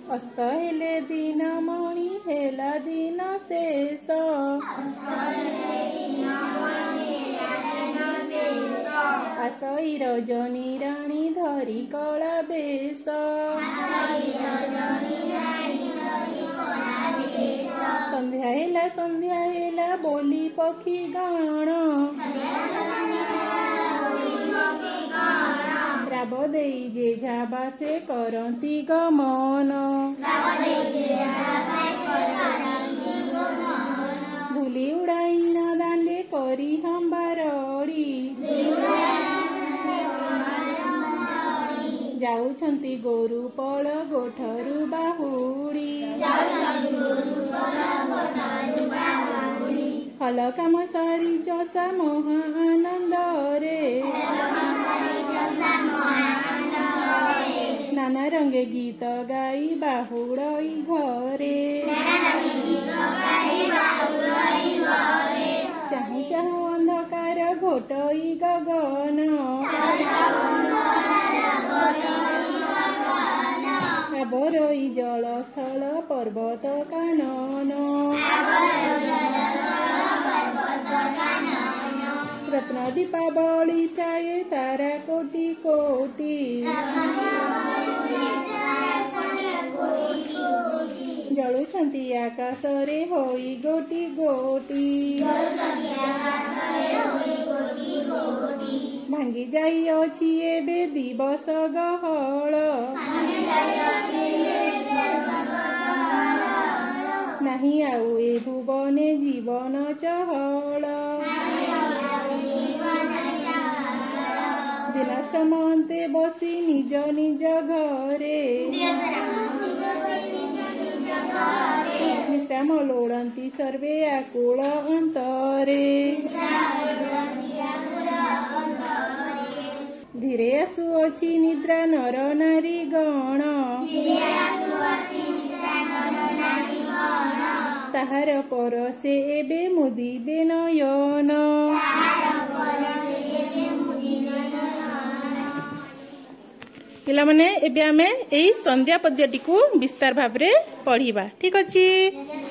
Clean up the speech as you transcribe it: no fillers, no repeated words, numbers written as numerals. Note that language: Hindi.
अस्त हेले दिन मणि हेला दिन शेष आसई रजनी राणी धरी कला बेश संध्या हेला बोली पक्षी गाण राब देई जे झाबासे करती गमन भूली उड़ाई न दांडे करी हंबारड़ी जाऊछंती गोरु पल गोठरु बाहुड़ी हल काम सारी चषा महा आनंद रे नाना रंगे गीत गाई बाहुड़ई घरे चाहू चाहू अंधकार घोटई गगन आबरई जल स्थल पर्वत कानन रत्न दीपावली प्राय तारा कोटि कोटि जलुछंती आकाशरे होई गोटी गोटी भांगी जाई अछि एबे दिवस गहळ नाही आउ ए भुवने जीवन चहल दिनाश्रम अन्ते बसी निज निज घरे विश्राम लोड़ंती सर्वे आकुल अंतरे धीरे आसुअछि निद्रा नर नारी गण ताहार परसे एबे मुदिबे नयन पिला माने एबे आमे एई संध्या पद्यटी को विस्तार भाव रे पढ़िबा ठीक अछि।